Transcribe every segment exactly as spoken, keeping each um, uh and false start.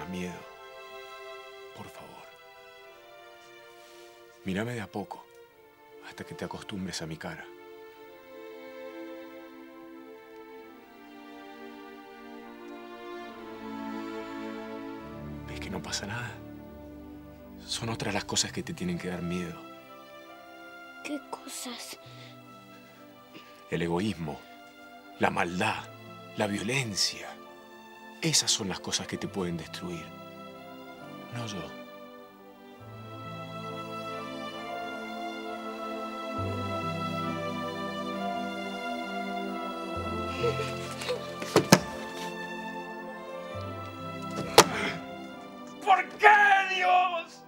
miedo. Por favor. Mírame de a poco, hasta que te acostumbres a mi cara. ¿Ves que no pasa nada? Son otras las cosas que te tienen que dar miedo. ¿Qué cosas? El egoísmo, la maldad, la violencia. Esas son las cosas que te pueden destruir. No yo. ¿Por qué, Dios?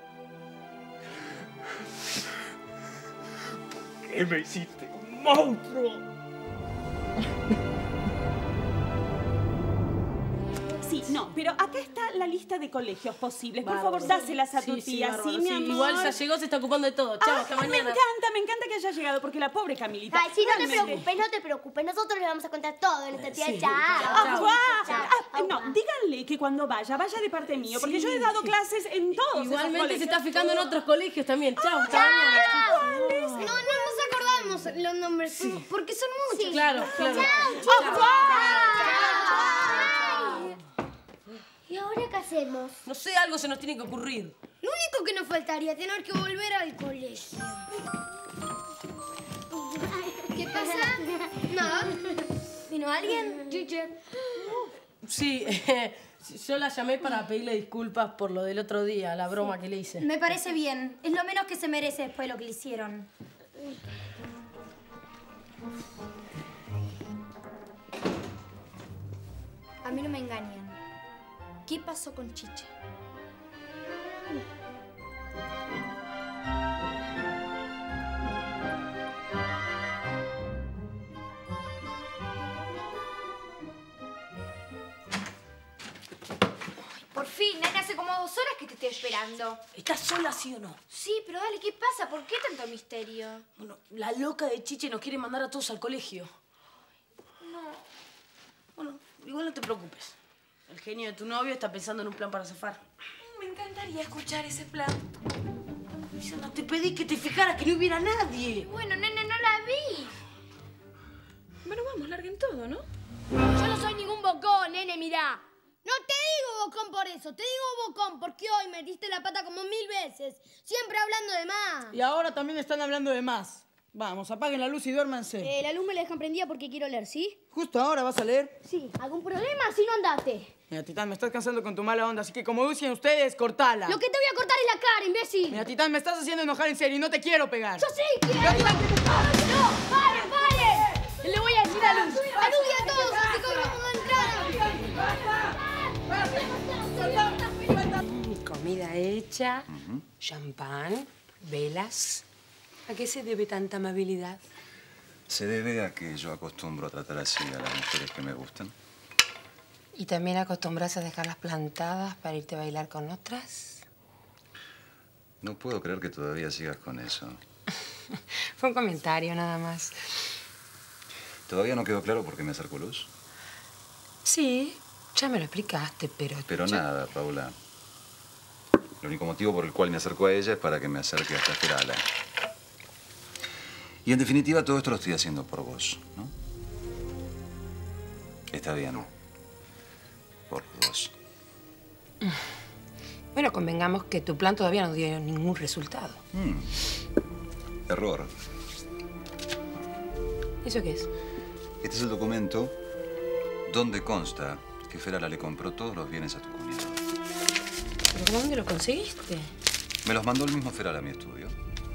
¿Qué me hiciste? ¡Un monstruo! Sí, no, pero acá está la lista de colegios posibles. Por Bárbaro. favor, dáselas a tu Sí, sí, tía, bárbaro, ¿sí, mi sí. amor? Igual ya llegó, se está ocupando de todo. Chao, Ah, hasta me mañana. encanta, me encanta que haya llegado, porque la pobre Camilita... Ay, sí, no te realmente- preocupes, no te preocupes. Nosotros le vamos a contar todo a nuestra tía. Sí, Chao. Ah, Chao. guau. Chao. Ah, no, díganle que cuando vaya, vaya de parte mío, porque yo he dado clases en todos esos Igualmente colegios. se está fijando en otros colegios también. Chao, hasta mañana. chicos. No, no nos acordamos los nombres, porque son muchos. Claro, claro. ¿Y ahora qué hacemos? No sé, algo se nos tiene que ocurrir. Lo único que nos faltaría es tener que volver al colegio. ¿Qué pasa? Nada. ¿Vino alguien? Sí, eh, yo la llamé para pedirle disculpas por lo del otro día, la broma que le hice. Me parece bien. Es lo menos que se merece después de lo que le hicieron. A mí no me engañan. ¿Qué pasó con Chiche? Por fin, nena, hace como dos horas que te estoy esperando. ¿Estás sola, sí o no? Sí, pero dale, ¿qué pasa? ¿Por qué tanto misterio? Bueno, la loca de Chiche nos quiere mandar a todos al colegio. No. Bueno, igual no te preocupes. El genio de tu novio está pensando en un plan para zafar. Me encantaría escuchar ese plan. Yo no te pedí que te fijaras que no hubiera nadie. Bueno, nena, no la vi. Bueno, vamos, larguen todo, ¿no? Yo no soy ningún bocón, nene, mirá. No te digo bocón por eso, te digo bocón porque hoy metiste la pata como mil veces. Siempre hablando de más. Y ahora también están hablando de más. Vamos, apaguen la luz y duérmanse. Eh, la luz me la dejan prendida porque quiero leer, ¿sí? Justo ahora vas a leer. Sí. ¿Algún problema? Si no, andate. Mira, Titán, me estás cansando con tu mala onda, así que como dicen ustedes, cortala. Lo que te voy a cortar es la cara, imbécil. Mira, Titán, me estás haciendo enojar en serio y no te quiero pegar. Yo sí quiero. ¡No! ¡Paren, paren! Le voy a decir a Luz. A Luz y a todos, así cobramos la entrada. Comida hecha, champán, velas. ¿A qué se debe tanta amabilidad? Se debe a que yo acostumbro a tratar así a las mujeres que me gustan. ¿Y también acostumbras a dejarlas plantadas para irte a bailar con otras? No puedo creer que todavía sigas con eso. Fue un comentario nada más. ¿Todavía no quedó claro por qué me acerco Luz? Sí, ya me lo explicaste, pero... Pero yo- nada, Paula. El único motivo por el cual me acerco a ella es para que me acerque hasta Ferala. Y en definitiva, todo esto lo estoy haciendo por vos, ¿no? Está bien. Por vos. Bueno, convengamos que tu plan todavía no dio ningún resultado. Mm. Error. ¿Eso qué es? Este es el documento donde consta que Ferala le compró todos los bienes a tu cuñado. ¿Pero dónde lo conseguiste? Me los mandó el mismo Ferala a mi estudio.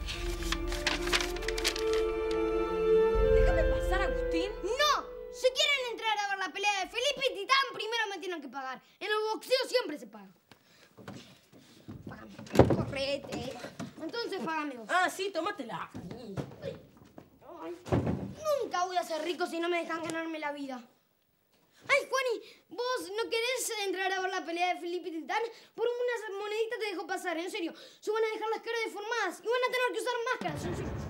Déjame pasar, Agustín. ¡No! Si quieren entrar a ver la pelea de Felipe y Titán, primero me tienen que pagar. En el boxeo siempre se paga. Págame. Correte. Entonces págame vos. Ah, sí, tómatela. Ay, nunca voy a ser rico si no me dejan ganarme la vida. Ay, Juani, ¿vos no querés entrar a ver la pelea de Felipe y Titán? Por unas moneditas te dejo pasar, en serio. Se van a dejar las caras deformadas y van a tener que usar máscaras, en serio.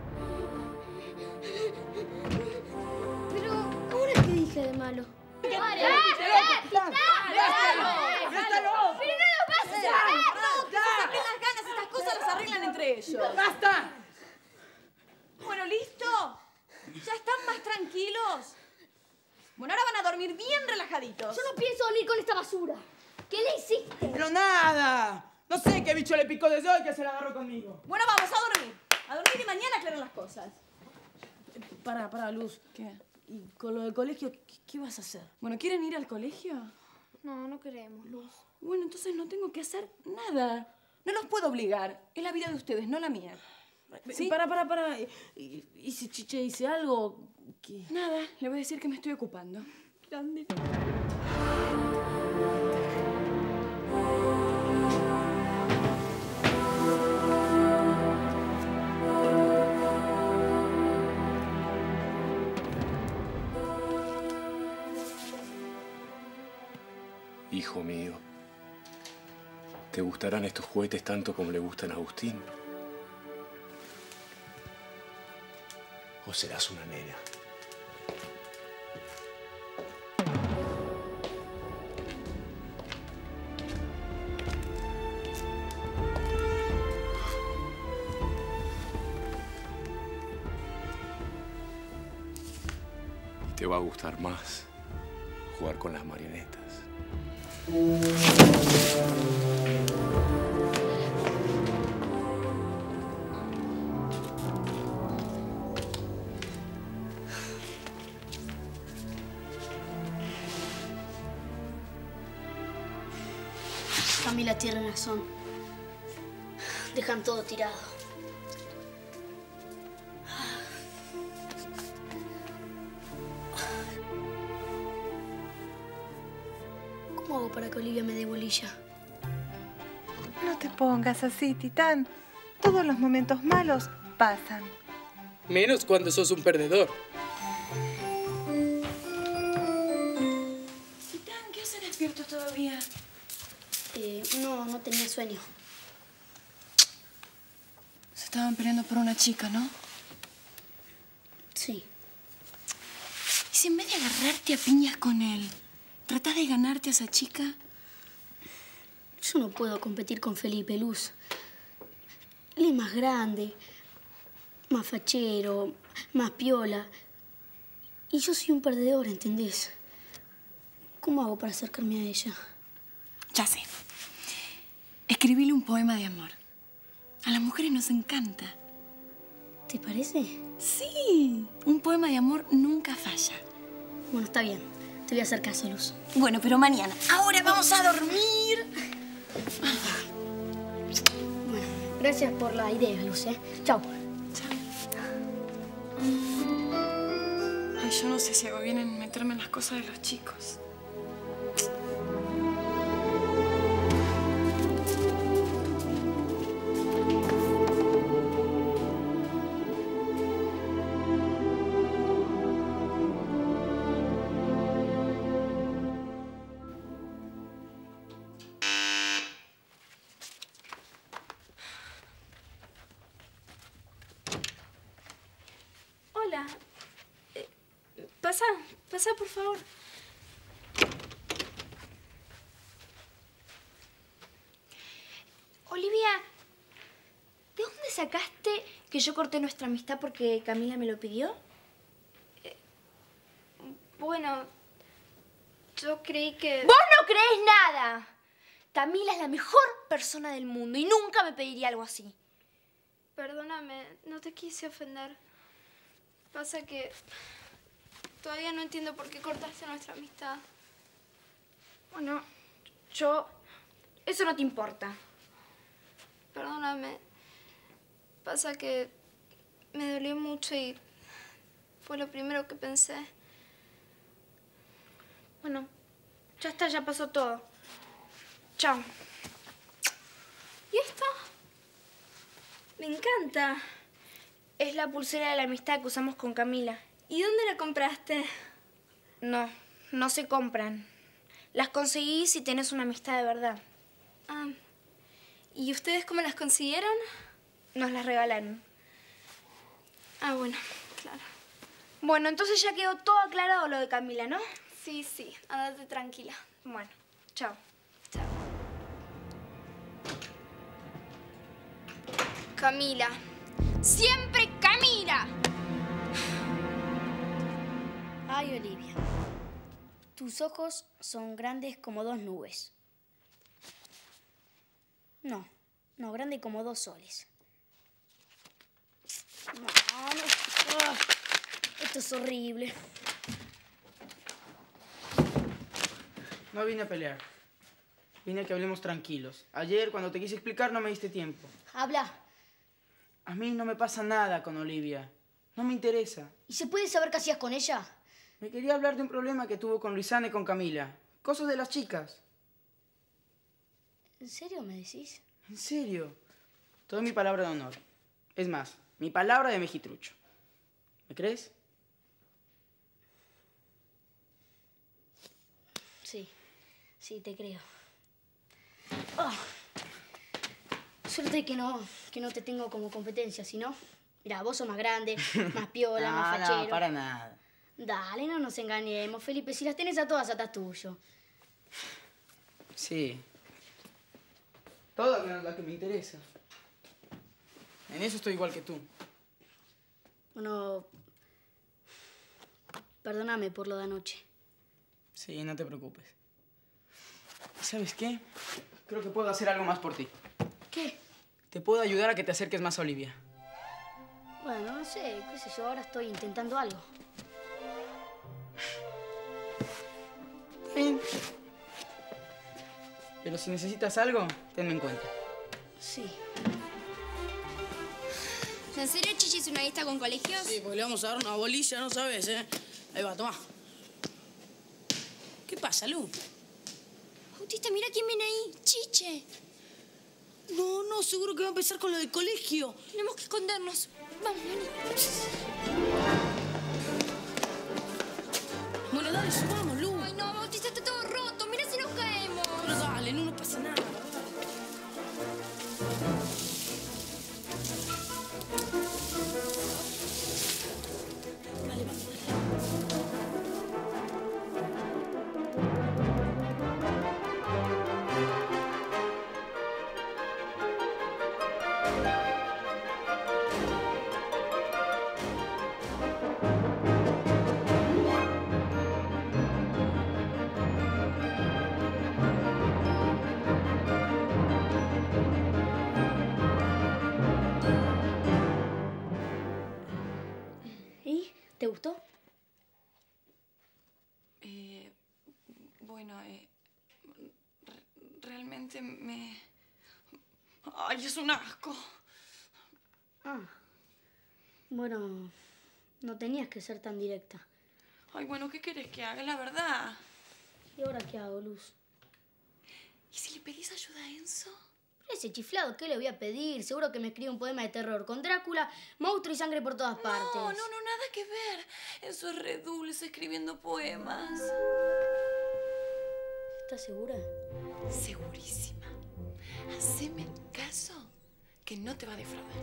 Pero, ¿ahora qué dije de malo? ¡Eh! ¡Eh! ¡Titán! ¡Déjalo! ¡Déjalo! ¡Pero de ellos. ¡Basta! Bueno, ¿listo? ¿Ya están más tranquilos? Bueno, ahora van a dormir bien relajaditos. Yo no pienso dormir con esta basura. ¿Qué le hiciste? Pero nada. No sé qué bicho le picó desde hoy que se la agarró conmigo. Bueno, vamos a dormir. A dormir y mañana aclaran las cosas. Para, para, Luz. ¿Qué? ¿Y con lo del colegio qué, qué vas a hacer? Bueno, ¿quieren ir al colegio? No, no queremos, Luz. Bueno, entonces no tengo que hacer nada. No los puedo obligar. Es la vida de ustedes, no la mía. ¿Sí? Para, para, para. ¿Y, y si Chiche dice algo? ¿Qué? Nada, le voy a decir que me estoy ocupando. Grande. Hijo mío, ¿te gustarán estos juguetes tanto como le gustan a Agustín? ¿O serás una nena? Y te va a gustar más jugar con las marionetas. Camila tiene razón. Dejan todo tirado. ¿Cómo hago para que Olivia me dé bolilla? No te pongas así, Titán. Todos los momentos malos pasan. Menos cuando sos un perdedor. Titán, ¿qué hace despierto todavía? Eh, no, no tenía sueño. Se estaban peleando por una chica, ¿no? Sí. ¿Y si en vez de agarrarte a piñas con él, tratás de ganarte a esa chica? Yo no puedo competir con Felipe, Luz. Él es más grande, más fachero, más piola. Y yo soy un perdedor, ¿entendés? ¿Cómo hago para acercarme a ella? Ya sé. Escribile un poema de amor. A las mujeres nos encanta. ¿Te parece? Sí. Un poema de amor nunca falla. Bueno, está bien. Te voy a hacer caso, Luz. Bueno, pero mañana. Ahora vamos a dormir. Bueno, gracias por la idea, Luz, ¿eh? Chao. Ay, yo no sé si hago bien en meterme en las cosas de los chicos. Hola. Eh, pasa, pasa, por favor. Olivia, ¿de dónde sacaste que yo corté nuestra amistad porque Camila me lo pidió? Eh, bueno, yo creí que... ¡Vos no creés nada! Camila es la mejor persona del mundo y nunca me pediría algo así. Perdóname, no te quise ofender. Pasa que todavía no entiendo por qué cortaste nuestra amistad. Bueno, yo... Eso no te importa. Perdóname. Pasa que me dolió mucho y fue lo primero que pensé. Bueno, ya está, ya pasó todo. Chao. ¿Y esto? Me encanta. Es la pulsera de la amistad que usamos con Camila. ¿Y dónde la compraste? No, no se compran. Las conseguí si tenés una amistad de verdad. Ah, ¿y ustedes cómo las consiguieron? Nos las regalaron. Ah, bueno, claro. Bueno, entonces ya quedó todo aclarado lo de Camila, ¿no? Sí, sí, andate tranquila. Bueno, chao. Chao. Camila. ¡Siempre Camila! Ay, Olivia. Tus ojos son grandes como dos nubes. No, no, grande como dos soles. No, no. Ah, esto es horrible. No vine a pelear. Vine a que hablemos tranquilos. Ayer, cuando te quise explicar, no me diste tiempo. Habla. A mí no me pasa nada con Olivia. No me interesa. ¿Y se puede saber qué hacías con ella? Me quería hablar de un problema que tuvo con Luisana y con Camila. Cosas de las chicas. ¿En serio me decís? ¿En serio? Toda mi palabra de honor. Es más, mi palabra de mejitrucho. ¿Me crees? Sí, sí, te creo. Oh. Suerte que no, que no te tengo como competencia, si no... Mirá, vos sos más grande, más piola, no, más fachero. No, para nada. Dale, no nos engañemos, Felipe. Si las tenés a todas, atrás tuyo. Sí. Todas menos la que me interesa. En eso estoy igual que tú. Bueno... Perdóname por lo de anoche. Sí, no te preocupes. ¿Sabes qué? Creo que puedo hacer algo más por ti. ¿Qué? Te puedo ayudar a que te acerques más a Olivia. Bueno, no sé, qué sé yo, ahora estoy intentando algo. Bien. Pero si necesitas algo, tenme en cuenta. Sí. ¿En serio Chichi hizo una lista con colegios? Sí, porque le vamos a dar una bolilla, no sabes, ¿eh? Ahí va, tomá. ¿Qué pasa, Lu? Bautista, mira quién viene ahí. Chiche. No, no, seguro que va a empezar con lo del colegio. Tenemos que escondernos. Vamos, vení. Bueno, dale, subamos, Lu. Ay, no, Bautista, está todo roto. Mira si nos caemos. Pero dale, no nos pasa nada. Dale, vamos, dale. ¿Te gustó? Eh, bueno, eh, re realmente me... Ay, es un asco. Ah. Bueno, no tenías que ser tan directa. Ay, bueno, ¿qué querés que haga? La verdad. ¿Y ahora qué hago, Luz? ¿Y si le pedís ayuda a Enzo? Ese chiflado, ¿qué le voy a pedir? Seguro que me escribe un poema de terror con Drácula, monstruo y sangre por todas partes. No, no, no, nada que ver. Enzo es re dulce escribiendo poemas. ¿Estás segura? Segurísima. Haceme caso, que no te va a defraudar.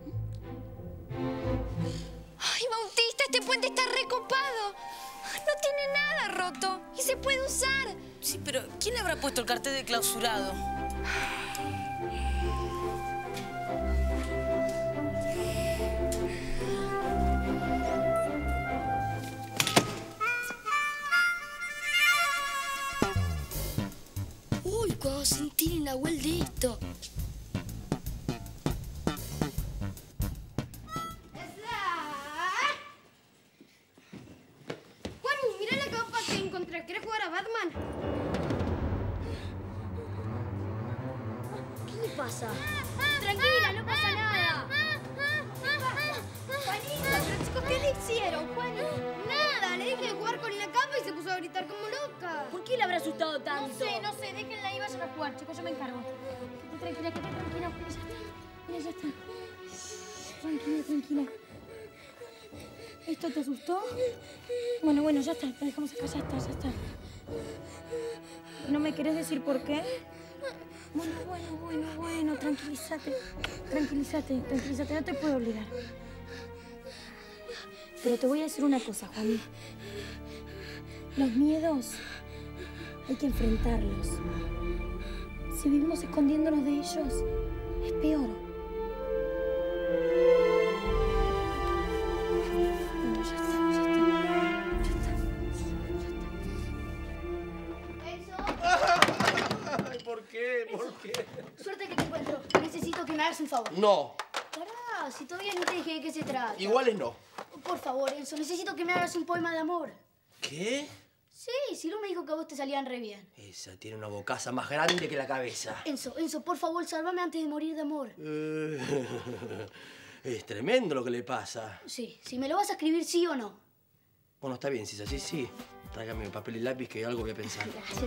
Ay, Bautista, este puente está recopado. No tiene nada roto y se puede usar. Sí, pero ¿quién le habrá puesto el cartel de clausurado? Uy, cuando sentí la huel de esto. Juani, mira la capa que encontré. ¿Quieres jugar a Batman? ¿Qué le pasa? Tranquila, no pasa nada. Juanita, pero chicos, ¿qué le hicieron, Juani? Nada, le dije de jugar con la capa y se puso a gritar como loca. ¿Por qué le habrá asustado tanto? No sé, no sé, déjenla ahí, vayan a jugar, chicos, yo me encargo. Tranquila, quédate tranquila, ya está. Mira, ya está. Tranquila, tranquila. ¿Esto te asustó? Bueno, bueno, ya está, lo dejamos acá, ya está, ya está. ¿No me querés decir por qué? Bueno, bueno, bueno, bueno, tranquilízate. Tranquilízate, tranquilízate, no te puedo obligar. Pero te voy a decir una cosa, Juan. Los miedos hay que enfrentarlos. Si vivimos escondiéndonos de ellos, es peor. Suerte que te encuentro. Necesito que me hagas un favor. No. Pará, si todavía no te dije de qué se trata. Iguales no. Por favor, Enzo, necesito que me hagas un poema de amor. ¿Qué? Sí, Silu me dijo que a vos te salían re bien. Esa tiene una bocaza más grande que la cabeza. Enzo, Enzo, por favor, sálvame antes de morir de amor. Eh, es tremendo lo que le pasa. Sí, si me lo vas a escribir sí o no. Bueno, está bien, si es así, sí. Tráigame papel y lápiz que algo voy a pensar. Gracias.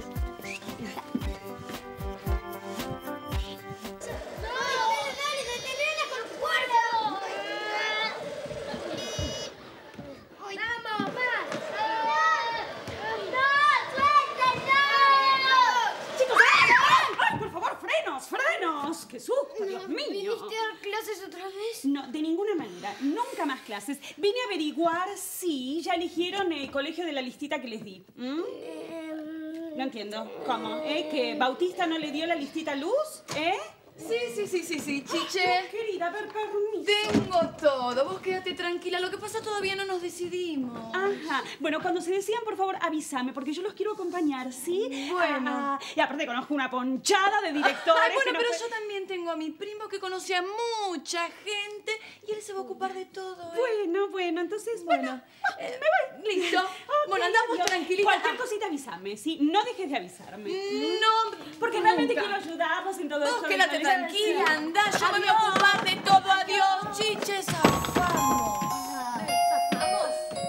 ¡Frenos! ¡Qué susto, Dios mío! ¿Viniste a dar clases otra vez? No, de ninguna manera. Nunca más clases. Vine a averiguar si ya eligieron el colegio de la listita que les di. ¿Mm? Eh... No entiendo. ¿Cómo? ¿Eh? ¿Que Bautista no le dio la listita a Luz? ¿Eh? Sí, sí, sí, sí, sí, Chiche. Ay, querida, a ver, permiso. Tengo todo. Vos quédate tranquila. Lo que pasa todavía no nos decidimos. Ajá. Bueno, cuando se decidan, por favor, avísame, porque yo los quiero acompañar, ¿sí? Bueno. Ah, y aparte conozco una ponchada de directores. Ay, bueno, que no pero puede- yo también tengo a mi primo que conoce a mucha gente y él se va a ocupar de todo, ¿eh? Bueno, bueno, entonces, bueno. Eh, me voy. Listo. Ok, Bueno, andamos adiós. tranquilita. Cualquier cosita avísame, ¿sí? No dejes de avisarme. No, Porque nunca. realmente quiero ayudarlos en todo Vos esto. quédate ¿vale? tranquila, Sí. anda, yo me voy a Adiós. ocupar de todo. Adiós, Chiche, zafamos. ¿Zafamos?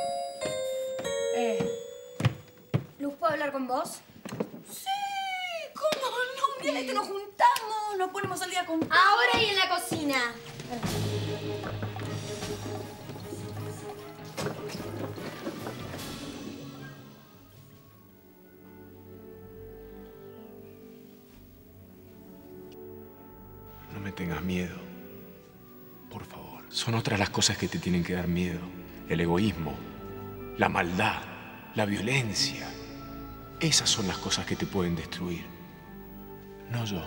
Eh. ¿Luz, puedo hablar con vos? Sí, ¿cómo no? Mira, esto nos juntamos, nos ponemos al día con todo. Ahora y en la cocina. No me tengas miedo. Por favor. Son otras las cosas que te tienen que dar miedo. El egoísmo, la maldad, la violencia. Esas son las cosas que te pueden destruir. No yo.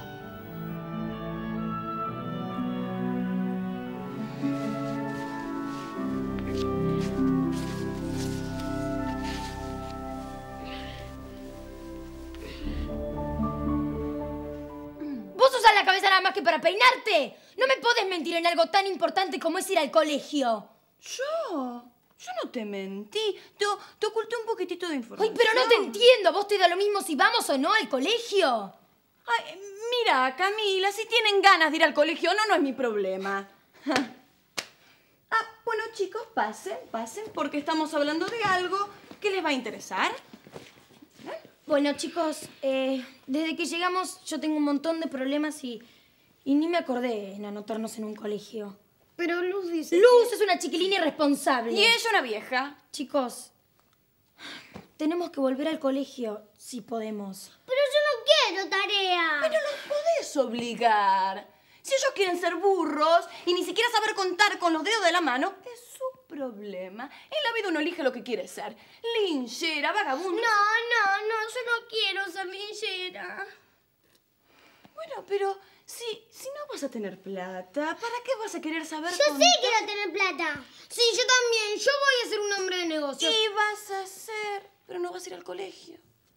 ¿Vos usás la cabeza nada más que para peinarte? No me podés mentir en algo tan importante como es ir al colegio. ¿Yo? Yo no te mentí. Te, te oculté un poquitito de información. Ay, pero no te entiendo. ¿Vos te da lo mismo si vamos o no al colegio? Ay, mira, Camila, si tienen ganas de ir al colegio o no, no es mi problema. Ah, bueno, chicos, pasen, pasen, porque estamos hablando de algo que les va a interesar. Bueno, chicos, eh, desde que llegamos yo tengo un montón de problemas y, y ni me acordé en anotarnos en un colegio. Pero Luz dice... Luz es una chiquilina irresponsable. Y ella una vieja. Chicos, tenemos que volver al colegio si podemos. Pero yo no quiero tarea. Pero los podés obligar. Si ellos quieren ser burros y ni siquiera saber contar con los dedos de la mano, es su problema. En la vida uno elige lo que quiere ser. Linchera, vagabundo. No, no, no, yo no quiero ser linchera. Bueno, pero si, si no vas a tener plata, ¿para qué vas a querer saber Yo contar? sí quiero tener plata. Sí, yo también. Yo voy a ser un hombre de negocios. Y vas a ser, pero no vas a ir al colegio.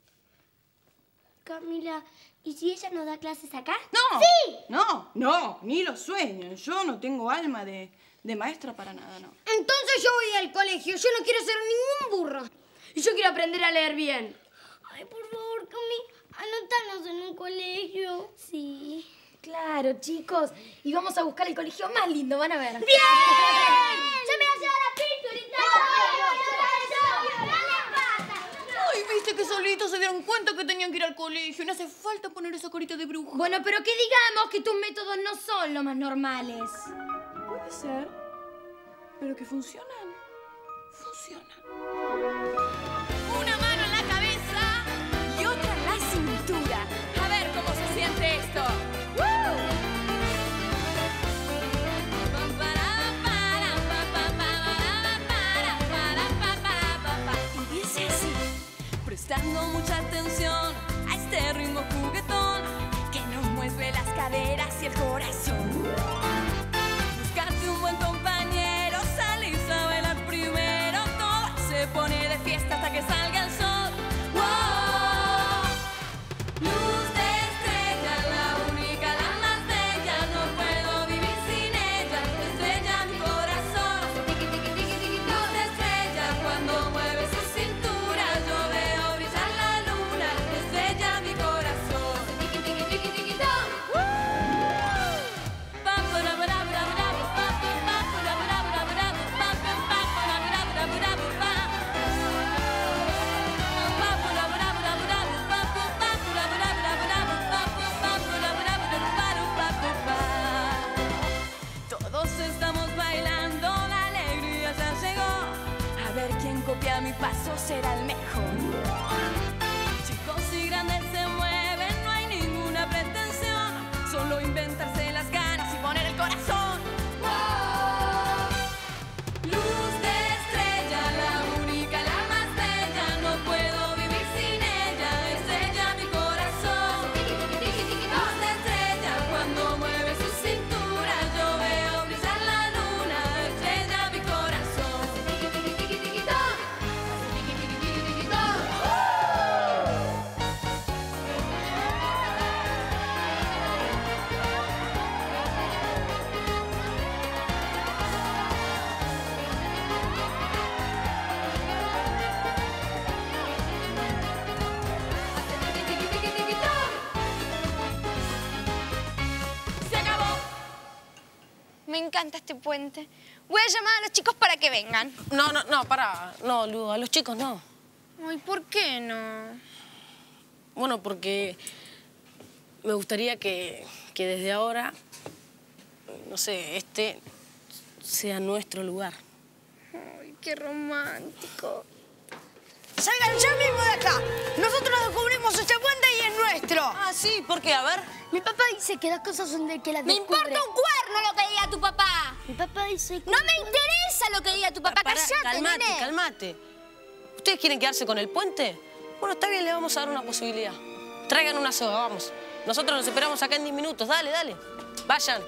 Camila, ¿y si ella nos da clases acá? ¡No! ¡Sí! No, no, ni lo sueñen. Yo no tengo alma de, de maestra para nada, no. Entonces yo voy al colegio. Yo no quiero ser ningún burro. Y yo quiero aprender a leer bien. Ay, por favor, Cami, anótanos en un colegio. Sí. Claro, chicos. Y vamos a buscar el colegio más lindo, van a ver. ¡Bien! ¡Yo me voy a llevar a pinturita! Ay, viste que solitos se dieron cuenta que tenían que ir al colegio. No hace falta poner esa carita de bruja. Bueno, pero que digamos que tus métodos no son los más normales. Puede ser, pero que funcionan. Funcionan. Una mano en la cabeza y otra en la cintura. A ver cómo se siente esto. Y dice así, prestando mucha atención a este ritmo juguetón que nos mueve las caderas y el corazón. Buscarte un buen compañero, salís a bailar primero, todo se pone de fiesta hasta que salga el sol. ¡Wow! Luz de estrella, la única, la será el mejor. Chicos y grandes se mueven, no hay ninguna pretensión, solo inventarse las ganas y poner el corazón. ¡Wow! Luz de estrella, la única, la más bella, no puedo vivir sin ella, estrella mi corazón. Luz de estrella, cuando mueve su cintura, yo veo brillar la luna, estrella mi corazón. Se acabó. Me encanta este puente. Voy a llamar a los chicos para que vengan. No, no, no, pará. No, Lu, a los chicos no. Ay, ¿por qué no? Bueno, porque me gustaría que, que desde ahora, no sé, este sea nuestro lugar. Ay, qué romántico. ¡Salgan ya mismo de acá! Nosotros descubrimos este puente y es nuestro. Ah, sí, ¿por qué? A ver. Mi papá dice que las cosas son del que las ¡Me descubre. importa un cuerno lo que diga tu papá! Mi papá dice que... ¡No me interesa lo que diga tu papá! Pará, ¡Cállate, calmate, nene! calmate. ¿Ustedes quieren quedarse con el puente? Bueno, está bien, le vamos a dar una posibilidad. Traigan una soga, vamos. Nosotros nos esperamos acá en diez minutos. Dale, dale. Vayan.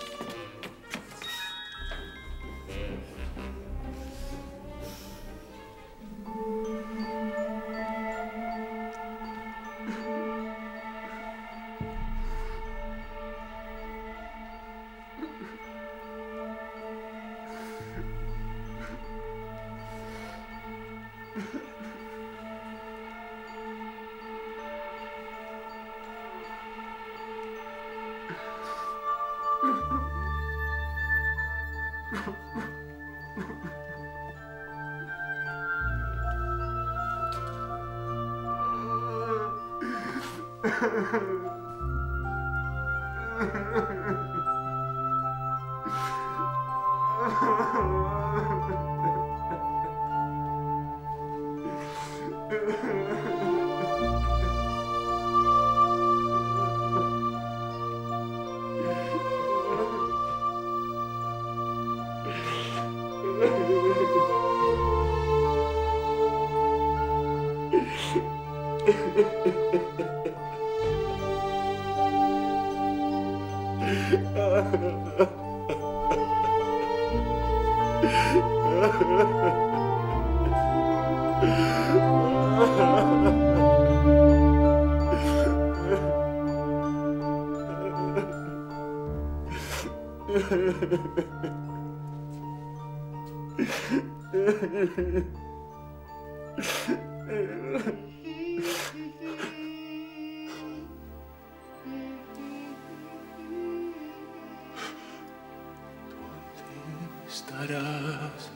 Estarás,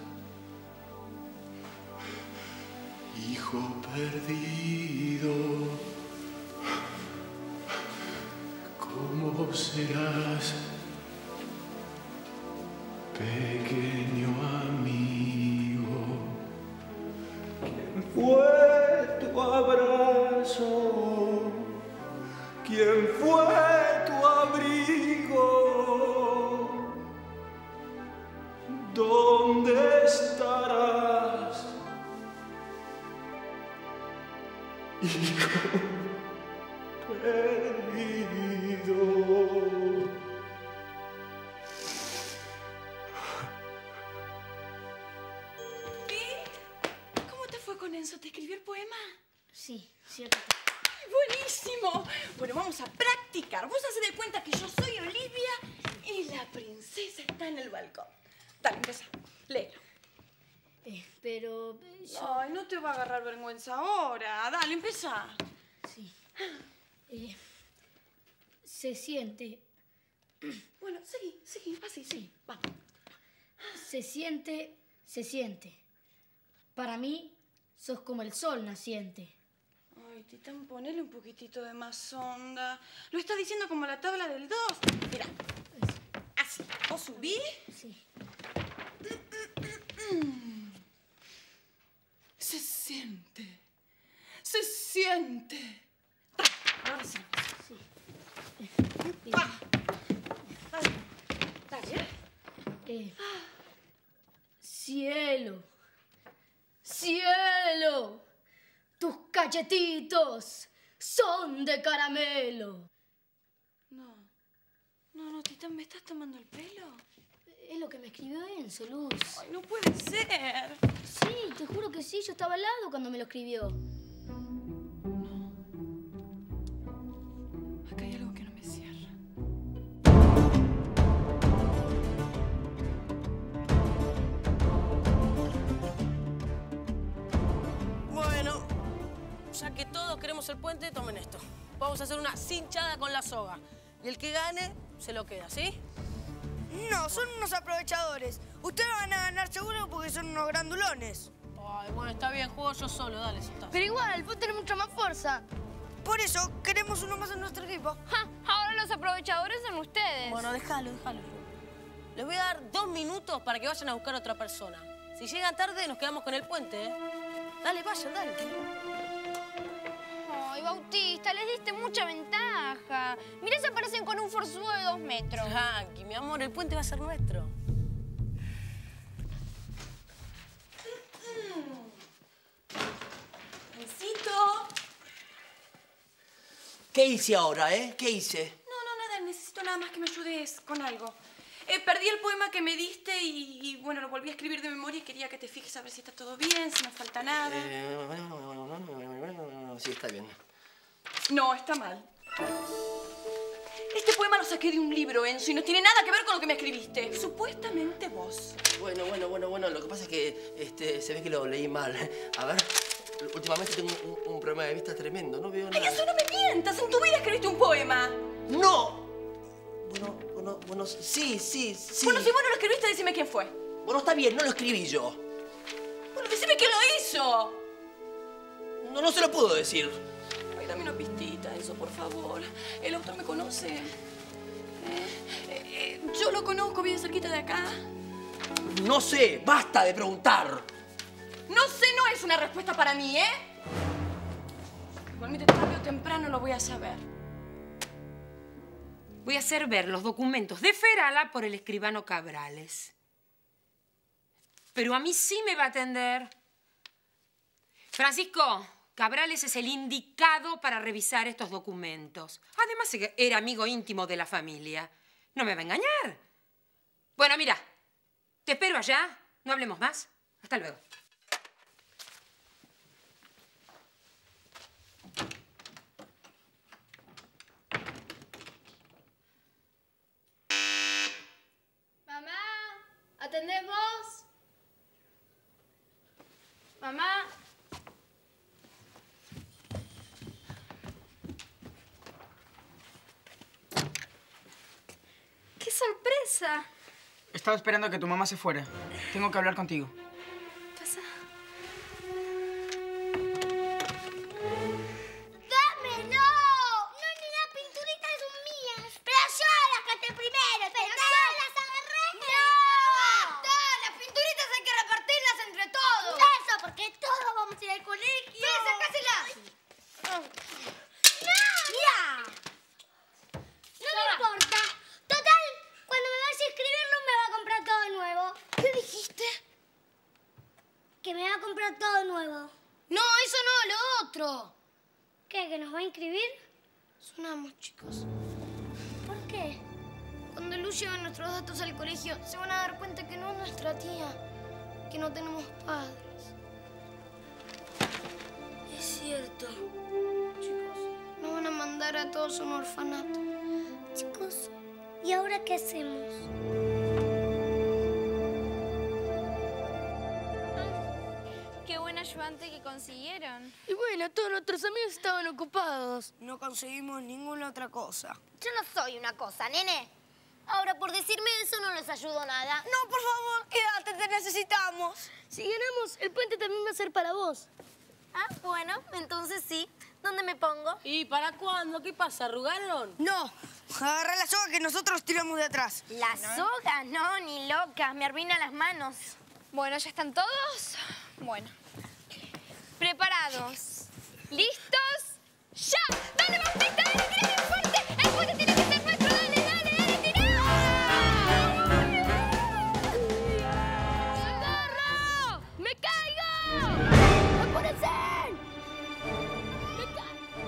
hijo perdido, ¿cómo serás, pequeño amigo? ¿Quién fue tu abrazo? ¿Quién fue tu abrigo? ¿Dónde estarás, hijo perdido? ¿Cómo te fue con Enzo? ¿Te escribió el poema? Sí, cierto. ¡Ay, buenísimo! Bueno, vamos a practicar. Vos hacés de cuenta que yo soy Olivia y la princesa está en el balcón. Dale, empieza. Léelo. Eh, pero... eh, yo- Ay, no te va a agarrar vergüenza ahora. Dale, empieza. Sí. Eh, se siente... Bueno, seguí, seguí. Así, sí. Vamos. Se siente... Se siente. Para mí, sos como el sol naciente. Ay, Titán, ponele un poquitito de más onda. Lo está diciendo como la tabla del dos. Mira. Así. ¿Vos subí? Sí. Se siente. siente. Ahora sí. Sí. Eh, cielo, cielo, tus cachetitos son de caramelo. No, no, no, Titán, ¿me estás tomando el pelo? Es lo que me escribió Enzo, Luz. Ay, no puede ser. Sí, te juro que sí, yo estaba al lado cuando me lo escribió. Acá hay algo que no me cierra. Bueno, ya que todos queremos el puente, tomen esto. Vamos a hacer una cinchada con la soga. Y el que gane, se lo queda, ¿sí? No, son unos aprovechadores. Ustedes van a ganar seguro porque son unos grandulones. Ay, bueno, está bien, juego yo solo, dale, soltá. Pero igual, el puente tiene mucha más fuerza. Por eso queremos uno más en nuestro equipo. Ja, ahora los aprovechadores son ustedes. Bueno, déjalo, déjalo. Les voy a dar dos minutos para que vayan a buscar a otra persona. Si llegan tarde, nos quedamos con el puente, ¿eh? Dale, vayan, dale. Ay, Bautista, les diste mucha ventaja. Mirá, se aparecen con un forzudo de dos metros. Tranqui, mi amor, el puente va a ser nuestro. Necesito. ¿Qué hice ahora, eh? ¿Qué hice? No, no, nada. Necesito nada más que me ayudes con algo. Eh, perdí el poema que me diste y, y, bueno, lo volví a escribir de memoria y quería que te fijes a ver si está todo bien, si no falta nada. Eh, sí, está bien. No, está mal. Este poema lo saqué de un libro, Enzo, y no tiene nada que ver con lo que me escribiste. Supuestamente vos. Bueno, bueno, bueno, bueno. Lo que pasa es que este, se ve que lo leí mal. A ver, últimamente tengo un, un problema de vista tremendo. No veo nada. ¡Ay, eso no me mientas! En tu vida escribiste un poema. ¡No! Bueno, bueno, bueno, sí, sí, sí. Bueno, si vos no lo escribiste, decime quién fue. Bueno, está bien, no lo escribí yo. Bueno, decime quién lo hizo. No, no se lo puedo decir. Ay, dame una pistita, eso, por favor. El autor me conoce. Eh, eh, eh, yo lo conozco, vive cerquita de acá. No sé, basta de preguntar. No sé, no es una respuesta para mí, ¿eh? Igualmente tarde o temprano lo voy a saber. Voy a hacer ver los documentos de Ferala por el escribano Cabrales. Pero a mí sí me va a atender. Francisco, Cabrales es el indicado para revisar estos documentos. Además, era amigo íntimo de la familia. No me va a engañar. Bueno, mira, te espero allá. No hablemos más. Hasta luego. ¿Atendés vos? Mamá. ¡Qué sorpresa! Estaba esperando a que tu mamá se fuera. Tengo que hablar contigo. Pasa. ¡Dámelo! No, ni las pinturitas son mías. Pero yo las canté primero. Pero yo las agarré. ¡No! ¡Basta! Las pinturitas hay que repartirlas entre todos. Eso, porque todos vamos a ir al colegio. ¡Sí, sacáselas! ¡No! ¡Mira! No me importa. Total, cuando me vaya a escribirlo me va a comprar todo nuevo. ¿Qué dijiste? Que me va a comprar todo nuevo. No, eso no, lo otro. ¿Qué? ¿Que nos va a inscribir? Sonamos, chicos. ¿Por qué? Cuando Luz lleve nuestros datos al colegio, se van a dar cuenta que no es nuestra tía, que no tenemos padres. Es cierto. Chicos, nos van a mandar a todos a un orfanato. Chicos, ¿y ahora qué hacemos? Qué buen ayudante que consiguieron. Y bueno, todos nuestros amigos estaban ocupados. No conseguimos ninguna otra cosa. Yo no soy una cosa, nene. Ahora, por decirme eso, no les ayudo nada. No, por favor, quédate, te necesitamos. Si ganamos, el puente también va a ser para vos. Ah, bueno, entonces sí. ¿Dónde me pongo? ¿Y para cuándo? ¿Qué pasa? ¿Arrugaron? No, agarra la soga que nosotros tiramos de atrás. ¿La soga? No, ni loca. Me arruina las manos. Bueno, ¿ya están todos? Bueno. ¿Preparados? ¿Listos? ¡Ya! ¡Dale, Bautista! ¡Dale, tira bien fuerte! ¡El puente tiene que ser nuestro! ¡Dale, dale, dale! ¡Tirá! ¡Socorro! ¡Me caigo! ¡Apúrense! ¡Me caigo!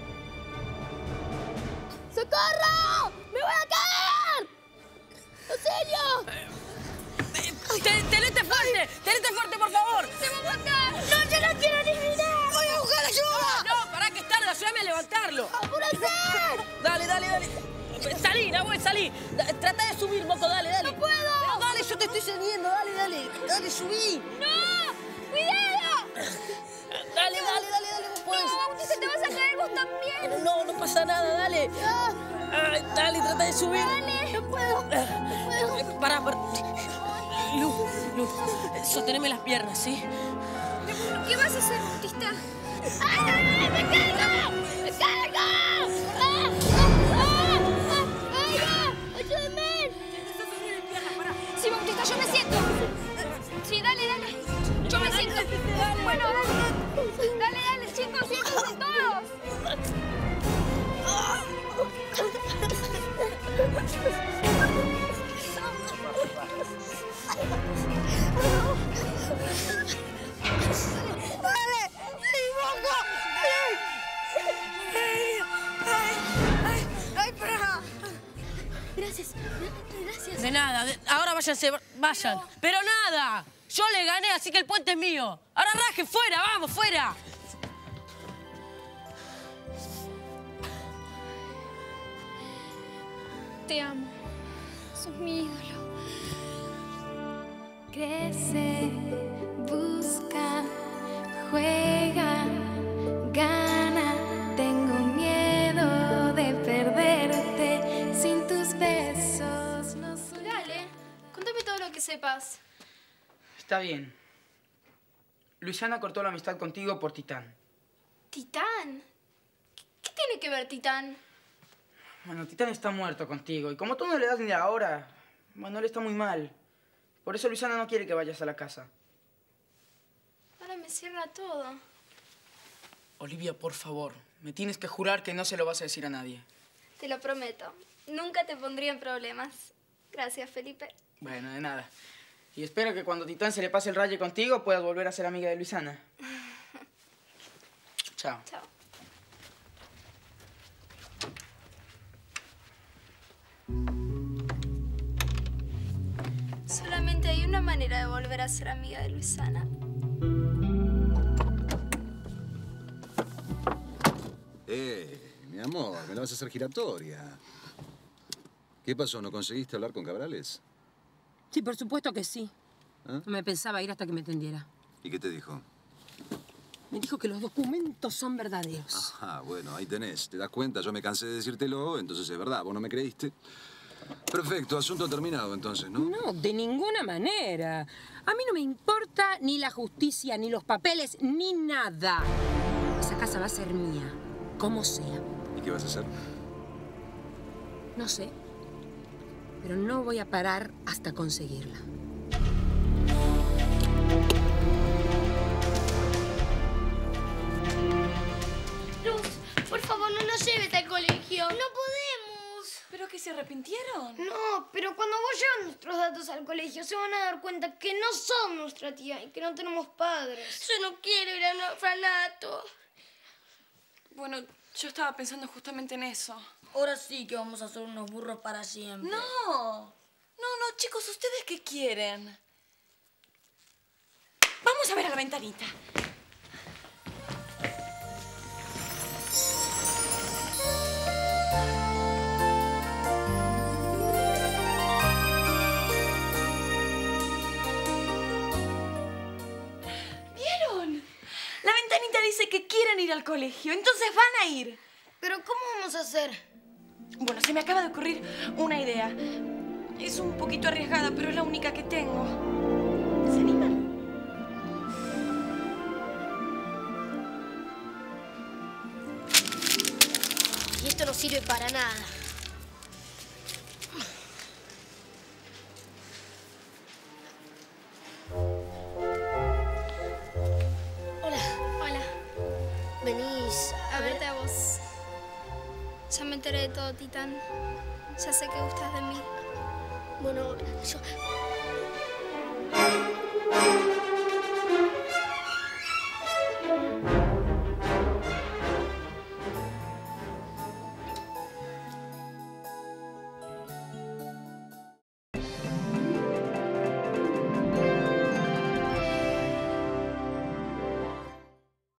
¡Socorro! ¡Me voy a caer! ¡Auxilio! ¡Tenete fuerte! ¡Tenete fuerte, por favor! ¡Se va a matar! ¡No, yo no quiero eliminar! ¡Voy a buscar ayuda! No, no, pará que es tarde, ayúdame a levantarlo. ¡Apúrense! Dale, dale, dale. Salí, Nahuel, salí. Da- Trata de subir, moco, dale, dale. ¡No puedo! Pero dale, yo te estoy siguiendo, dale, dale. Dale, subí. ¡No! ¡Cuidado! Dale, dale, dale, dale, vos podés. No, Bautista, te vas a caer vos también. No, no pasa nada, dale. Ay, dale, trata de subir. Dale. No puedo. No puedo. Pará, pará. Luz, Luz, sosteneme las piernas, ¿sí? ¿Qué vas a hacer, Bautista? ¡Ay, me caigo! ¡Me caigo! ¡Ah! ¡Ah! ¡Ah! ¡Ay, ayúdenme! Sí, Bautista, yo me siento. Sí, dale, dale. Yo me siento. Bueno, dale. Dale, dale, chicos, siéntense todos. ¡Dale! ¡Sí, Moco! ¡Ay! ¡Ay! ¡Ay, para! Gracias, gracias. De nada, de- ahora váyanse, vayan. Pero nada, yo le gané, así que el puente es mío. Ahora raje, fuera, vamos, fuera. Te amo. Sos mi ídolo. Crece, busca, juega, gana. Tengo miedo de perderte sin tus besos. No soy... Dale, contame todo lo que sepas. Está bien. Luisana cortó la amistad contigo por Titán. ¿Titán? ¿Qué, qué tiene que ver Titán? Bueno, Titán está muerto contigo. Y como tú no le das ni la hora, bueno, él está muy mal. Por eso Luisana no quiere que vayas a la casa. Ahora me cierra todo. Olivia, por favor, me tienes que jurar que no se lo vas a decir a nadie. Te lo prometo. Nunca te pondría en problemas. Gracias, Felipe. Bueno, de nada. Y espero que cuando Titán se le pase el rayo contigo puedas volver a ser amiga de Luisana. Chao. Chao. Solamente hay una manera de volver a ser amiga de Luisana. Eh, mi amor, me la vas a hacer giratoria. ¿Qué pasó? ¿No conseguiste hablar con Cabrales? Sí, por supuesto que sí. ¿Ah? No me pensaba ir hasta que me entendiera. ¿Y qué te dijo? Me dijo que los documentos son verdaderos. Ajá, bueno, ahí tenés. ¿Te das cuenta? Yo me cansé de decírtelo, entonces es verdad. ¿Vos no me creíste? Perfecto, asunto terminado entonces, ¿no? No, de ninguna manera. A mí no me importa ni la justicia, ni los papeles, ni nada. Esa casa va a ser mía, como sea. ¿Y qué vas a hacer? No sé, pero no voy a parar hasta conseguirla. Luz, por favor, no nos lleves al colegio. No podemos. ¿Pero que se arrepintieron? No, pero cuando vos llevas nuestros datos al colegio se van a dar cuenta que no son nuestra tía y que no tenemos padres. Yo no quiero ir al orfanato. Bueno, yo estaba pensando justamente en eso. Ahora sí que vamos a ser unos burros para siempre. No, no, no, chicos, ¿ustedes qué quieren? Vamos a ver a la ventanita. ¿Vieron? La ventanita dice que quieren ir al colegio, entonces van a ir. ¿Pero cómo vamos a hacer? Bueno, se me acaba de ocurrir una idea. Es un poquito arriesgada, pero es la única que tengo. ¿Se animan? Y esto no sirve para nada. Hola. Hola. Vení. feliz a verte a vos. Ya me enteré de todo, Titán. Ya sé que gustas de mí. Bueno, yo